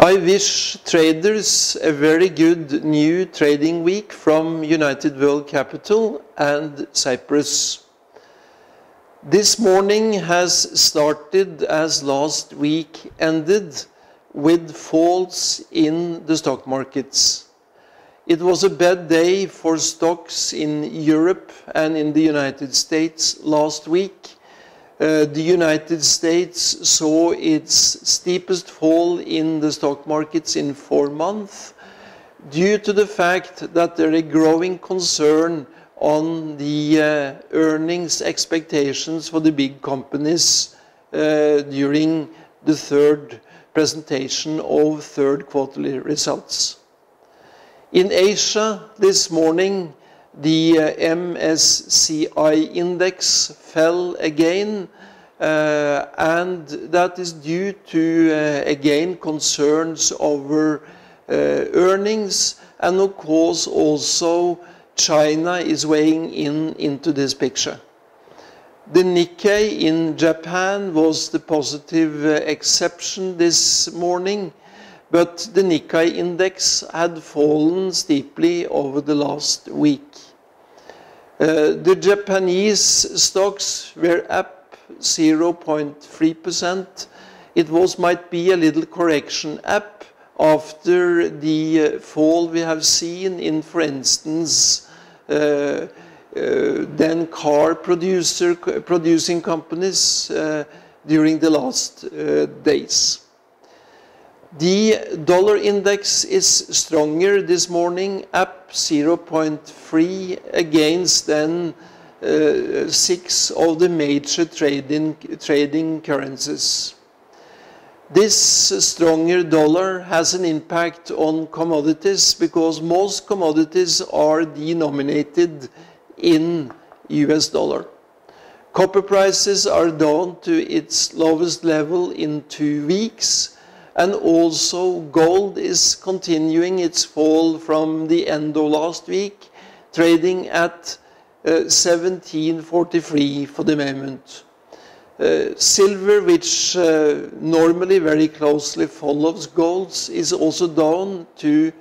I wish traders a very good new trading week from United World Capital and Cyprus. This morning has started as last week ended, with falls in the stock markets. It was a bad day for stocks in Europe and in the United States last week. The United States saw its steepest fall in the stock markets in 4 months due to the fact that there is a growing concern on the earnings expectations for the big companies during the third presentation of third quarterly results. In Asia this morning, the MSCI index fell again, and that is due to, again, concerns over earnings, and of course also China is weighing into this picture. The Nikkei in Japan was the positive exception this morning, but the Nikkei index had fallen steeply over the last week. The Japanese stocks were up 0.3%. It might be a little correction up after the fall we have seen in, for instance, then car producing companies during the last days. The dollar index is stronger this morning, up 0.3 against then 6 of the major trading currencies. This stronger dollar has an impact on commodities because most commodities are denominated in US dollar. Copper prices are down to its lowest level in 2 weeks. And also gold is continuing its fall from the end of last week, trading at 1743 for the moment. Silver, which normally very closely follows gold, is also down to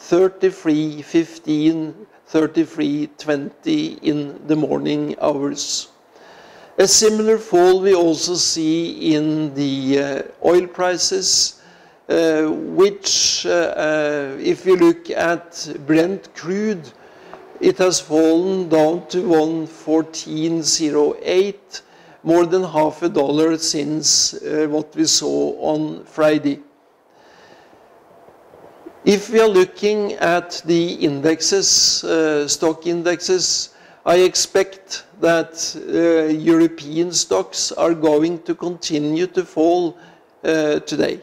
33.15, 33.20 in the morning hours. A similar fall we also see in the oil prices, which, if you look at Brent crude, it has fallen down to 114.08, more than $0.50 since what we saw on Friday. If we are looking at the indexes, stock indexes, I expect that European stocks are going to continue to fall today.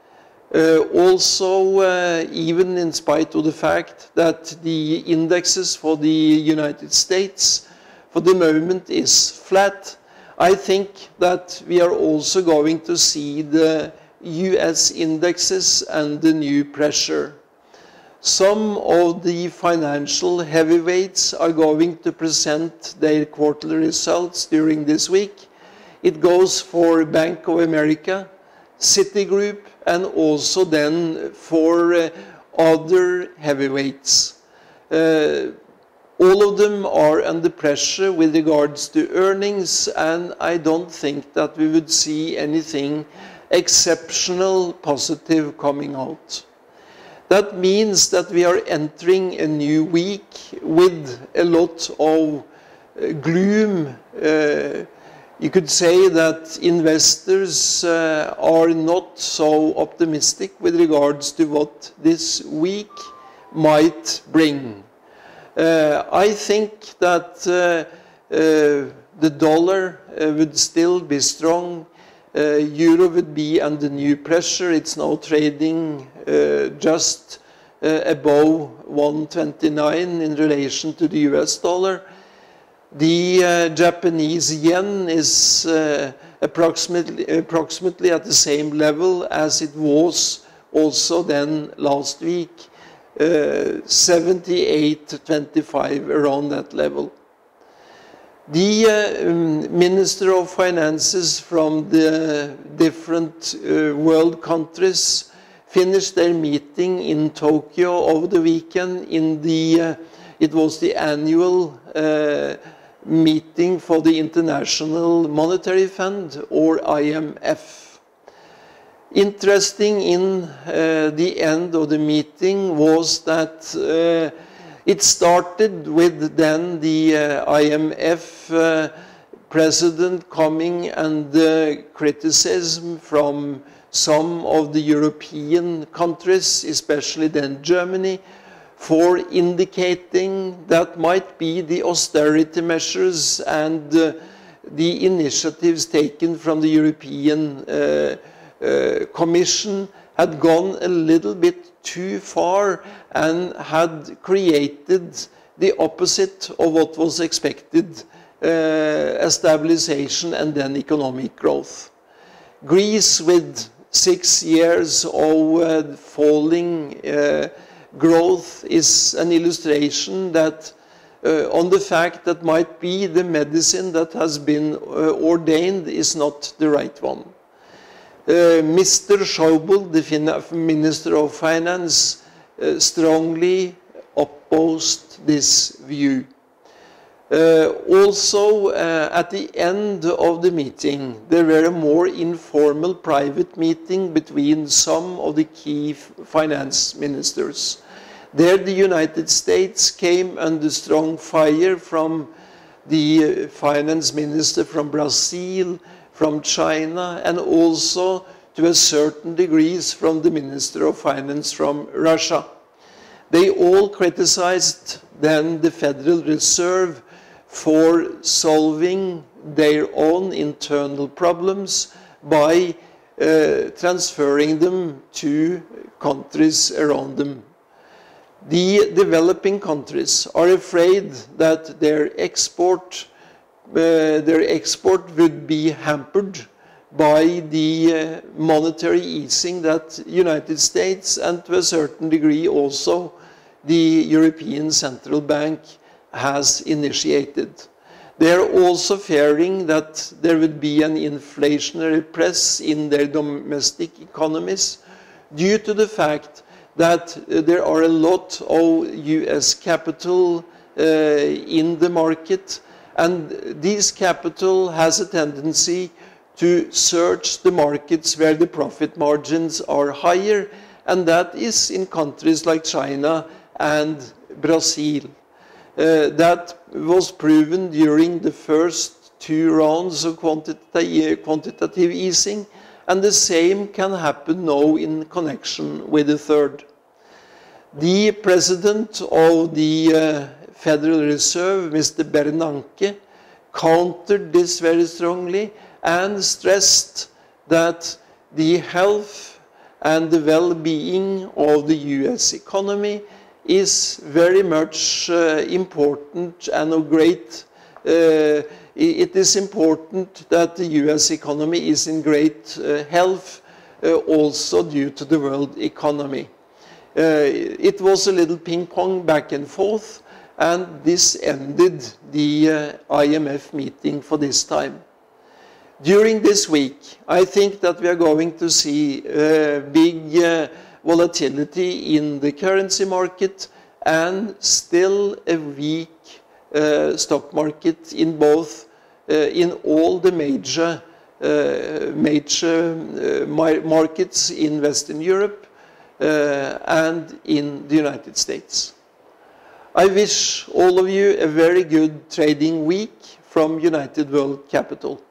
Also, even in spite of the fact that the indexes for the United States for the moment is flat, I think that we are also going to see the US indexes under new pressure. Some of the financial heavyweights are going to present their quarterly results during this week. It goes for Bank of America, Citigroup, and also then for other heavyweights. All of them are under pressure with regards to earnings, and I don't think that we would see anything exceptional positive coming out. That means that we are entering a new week with a lot of gloom. You could say that investors are not so optimistic with regards to what this week might bring. I think that the dollar would still be strong. Euro would be under new pressure. It's now trading just above 129 in relation to the US dollar. The Japanese yen is approximately at the same level as it was also then last week, 78.25, around that level. The Minister of Finances from the different world countries finished their meeting in Tokyo over the weekend. It was the annual meeting for the International Monetary Fund, or IMF. Interesting in the end of the meeting was that it started with then the IMF president coming and criticism from some of the European countries, especially then Germany, for indicating that might be the austerity measures and the initiatives taken from the European Commission had gone a little bit too far and had created the opposite of what was expected, a stabilization and then economic growth. Greece, with 6 years of falling growth, is an illustration that on the fact that might be the medicine that has been ordained is not the right one. Mr. Schäuble, the Minister of Finance, strongly opposed this view. Also, at the end of the meeting, there were a more informal private meeting between some of the key finance ministers. There, the United States came under strong fire from the finance minister from Brazil, from China, and also to a certain degree from the Minister of Finance from Russia. They all criticized then the Federal Reserve for solving their own internal problems by transferring them to countries around them. The developing countries are afraid that their export would be hampered by the monetary easing that United States and to a certain degree also the European Central Bank has initiated. They are also fearing that there would be an inflationary press in their domestic economies due to the fact that there are a lot of US capital in the market, and this capital has a tendency to search the markets where the profit margins are higher, and that is in countries like China and Brazil. That was proven during the first 2 rounds of quantitative easing, and the same can happen now in connection with the third. The president of the Federal Reserve, Mr. Bernanke, countered this very strongly and stressed that the health and the well-being of the US economy is very much important and of great, it is important that the US economy is in great health also due to the world economy. It was a little ping-pong back and forth, and this ended the IMF meeting for this time. During this week, I think that we are going to see big volatility in the currency market and still a weak stock market in both, in all the major markets in Western Europe and in the United States. I wish all of you a very good trading week from United World Capital.